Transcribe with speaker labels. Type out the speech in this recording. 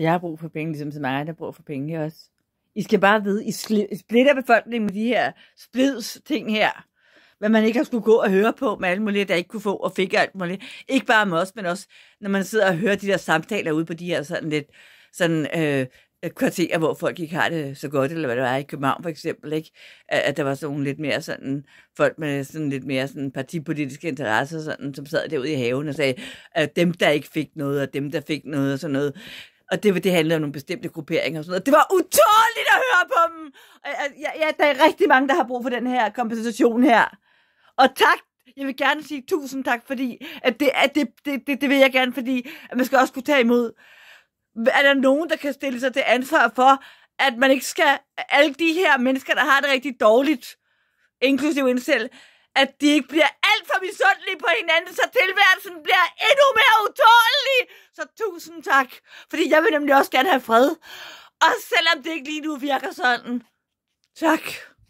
Speaker 1: Jeg har brug for penge, ligesom så mange, der har brug for penge også. I skal bare vide, I splitter befolkningen med de her splids-ting her. Hvad man ikke har skulle gå og høre på med alle mulige, der ikke kunne få og fik alt muligt. Ikke bare med os, men også, når man sidder og hører de der samtaler ude på de her sådan lidt kvarterer, hvor folk ikke har det så godt, eller hvad det var i København for eksempel, ikke? At der var sådan lidt mere sådan, folk med sådan lidt mere sådan partipolitiske interesser, sådan, som sad derude i haven og sagde, at dem, der ikke fik noget, og dem, der fik noget, og sådan noget. Og det handlede om nogle bestemte grupperinger og sådan noget. Det var utåligt at høre på dem! Ja, der er rigtig mange, der har brug for den her kompensation her. Og tak! Jeg vil gerne sige 1000 tak, fordi det vil jeg gerne, fordi at man skal også kunne tage imod. Er der nogen, der kan stille sig til ansvar for, at man ikke skal, alle de her mennesker, der har det rigtig dårligt, inklusive en selv, at de ikke bliver alt for misundelige på hinanden, så tilværelsen bliver endnu mere utålelig. Så 1000 tak, fordi jeg vil nemlig også gerne have fred. Og selvom det ikke lige nu virker sådan. Tak.